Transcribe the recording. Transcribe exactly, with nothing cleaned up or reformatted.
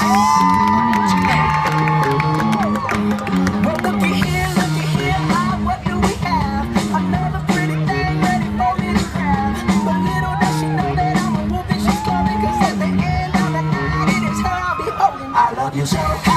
Well, looky here, looky here, ah, what do we have? Another pretty thing ready for me to grab. But little does she know that I'm a wolf and she's coming, 'cause at the end of the night it is her I'll be holding. I love you so.